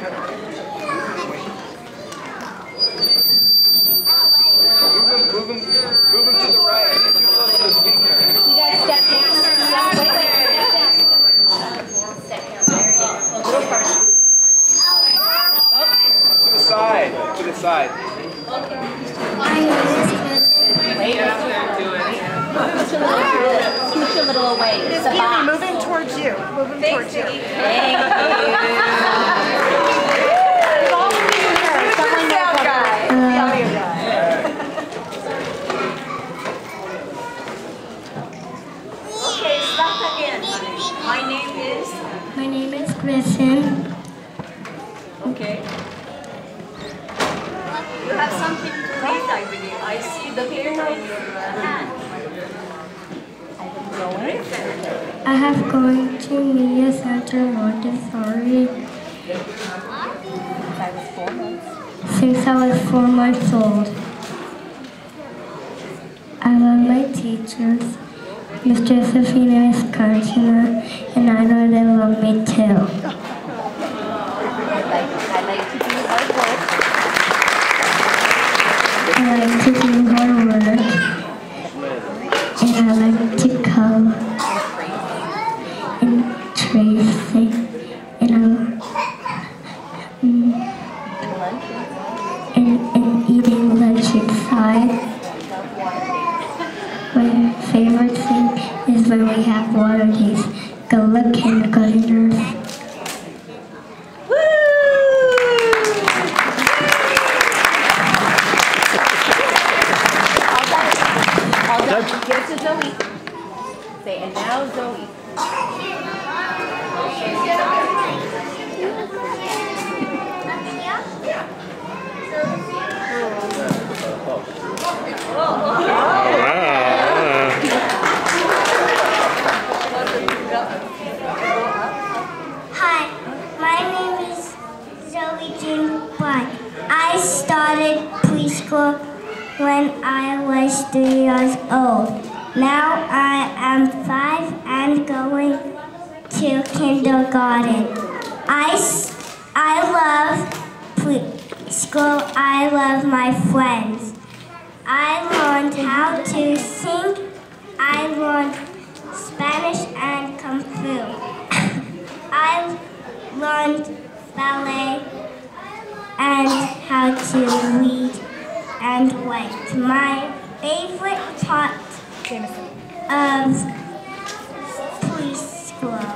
Move him to the right. I need you close to the speaker. You guys step down. Step down. There you go. A little first. To the side. To the side. Wait. Push a little away. It's a box. Moving towards you. Moving towards you. Thank you. My name is Griffin. Okay. You have something to read, I believe. I see the paper in your hand. I have gone to Media Center Montessori since I was 4 months old. I love my teachers, Miss Josephine and Miss Karchina, and I know they love me too. I like to do hard work, and I like to color and tracing, and eating lunch inside. My favorite thing is when we have water days. Go look, kindergartners. Give it to Zoe. Say, and now Zoe. Hi, my name is Zoe Jean White. I started preschool when I was 3 years old. Now I am 5 and going to kindergarten. I love preschool. I love my friends. I learned how to sing. I learned Spanish and Kung Fu. I learned ballet and how to read and write. My favorite part of preschool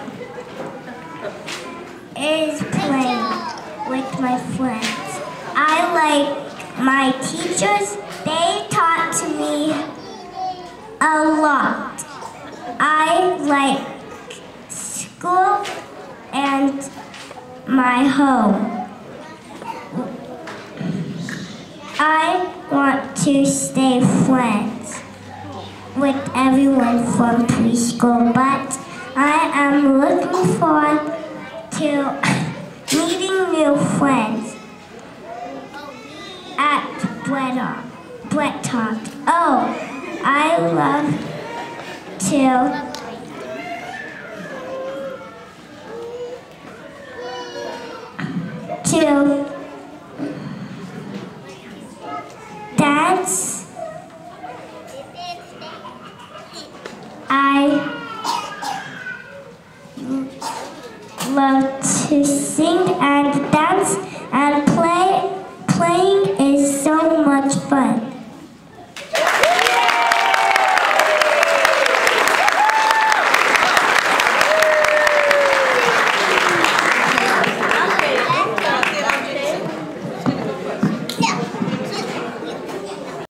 is playing with my friends. I like my teachers. They taught me a lot. I like school and my home. I want to stay friends with everyone from preschool, but I am looking forward to meeting new friends at Brett Talk. Oh, I love to